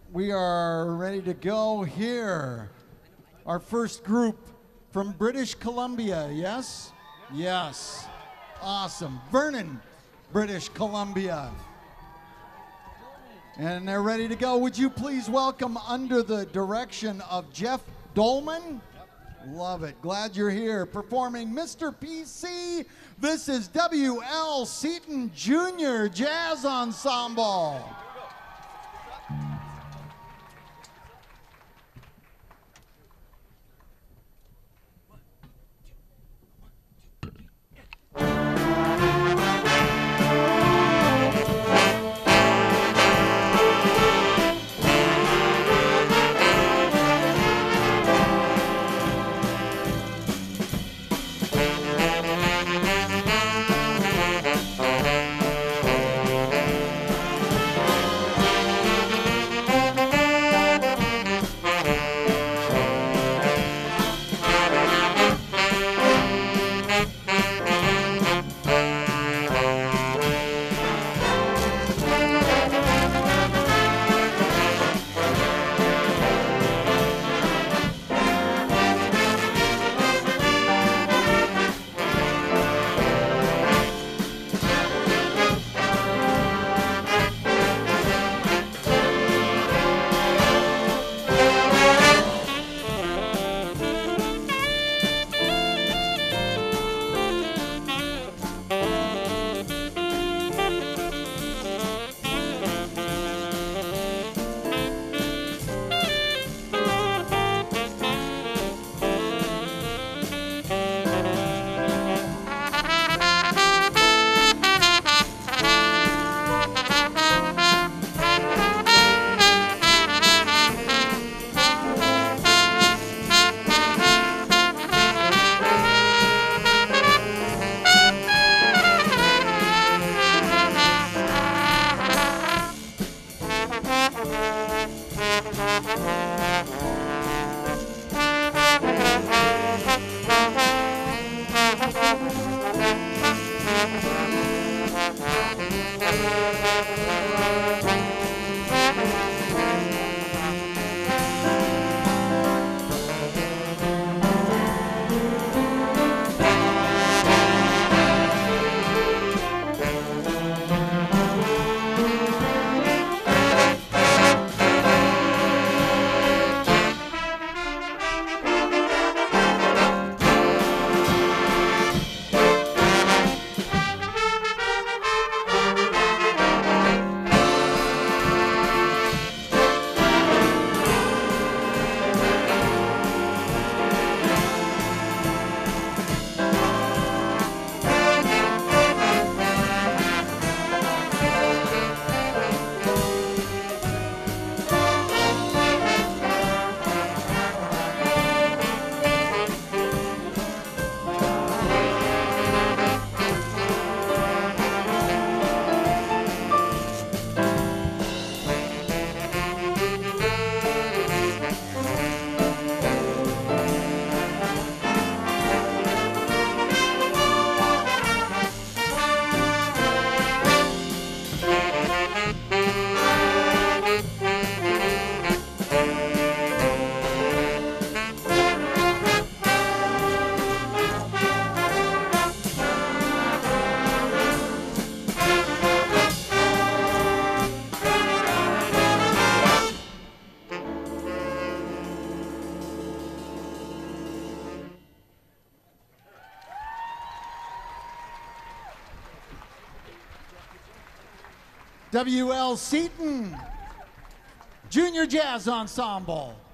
We are ready to go here. Our first group from British Columbia, yes? Yes. Awesome. Vernon, British Columbia. And they're ready to go. Would you please welcome, under the direction of Jeff Dolman? Love it. Glad you're here. Performing Mr. PC. This is W.L. Seaton Jr. Jazz Ensemble. W.L. Seaton Junior Jazz Ensemble.